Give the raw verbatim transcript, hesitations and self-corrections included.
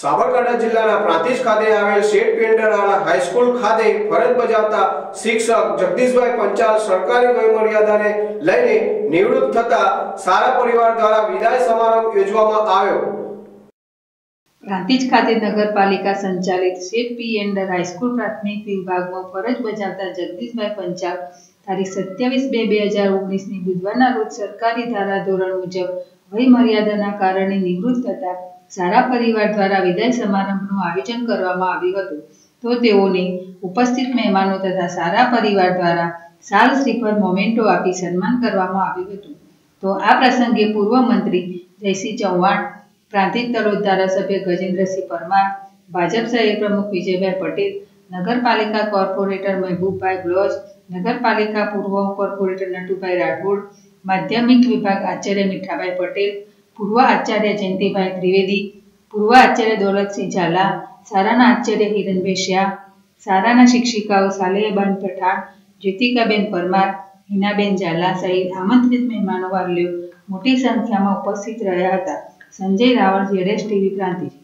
સાબરકાંઠા જિલ્લાના પ્રાંતિજ ખાતે આવેલ શેઠ પેંડરાળા હાઈસ્કૂલ ખાતે ફરજ બજાવતા શિક્ષક જગદીશભાઈ પંચાલ સરકારી વયમર્યાદાને લઈને નિવૃત્ત થતા સારા પરિવાર દ્વારા વિદાય સમારંભ યોજવામાં આવ્યો। પ્રાંતિજ ખાતે નગરપાલિકા સંચાલિત શેઠ પેંડર હાઈસ્કૂલ પ્રાથમિક વિભાગમાં ફરજ બજાવતા જગદીશભાઈ પંચાલ તારીખ સત્યાવીસ બે બે હજાર ઓગણીસ ની બુધવારના રોજ સરકારી ધારા ધોરણ મુજબ વયમર્યાદાના કારણે નિવૃત્ત થતા સારા પરિવાર દ્વારા વિદાય સમારંભનું આયોજન કરવામાં આવ્યું હતું। તો તેઓને ઉપસ્થિત મહેમાનો તથા સારા પરિવાર દ્વારા સાલ શ્રીફળ મોમેન્ટો આપી સન્માન કરવામાં આવ્યું હતું। તો આ પ્રસંગે પૂર્વ મંત્રી જયસિંહ ચૌહાણ, પ્રાંતિજ તલોદ ધારાસભ્ય ગજેન્દ્રસિંહ પરમાર, ભાજપ શહેર પ્રમુખ વિજયભાઈ પટેલ, નગરપાલિકા કોર્પોરેટર મહેબૂબભાઈ બ્લોચ, નગરપાલિકા પૂર્વ કોર્પોરેટર નટુભાઈ રાઠોડ, માધ્યમિક વિભાગ આચાર્ય મીઠાભાઈ પટેલ, પૂર્વ આચાર્ય જયંતિભાઈ ત્રિવેદી, પૂર્વ આચાર્ય દોલતસિંહ ઝાલા, શાળાના આચાર્ય હિરણભાઈ શાહ, શાળાના શિક્ષિકાઓ સાલેહબાન પઠાણ, જ્યોતિકાબેન પરમાર, હિનાબેન ઝાલા સહિત આમંત્રિત મહેમાનો વાલીઓ મોટી સંખ્યામાં ઉપસ્થિત રહ્યા હતા। Sanjay Raval, Z S TV Prantij.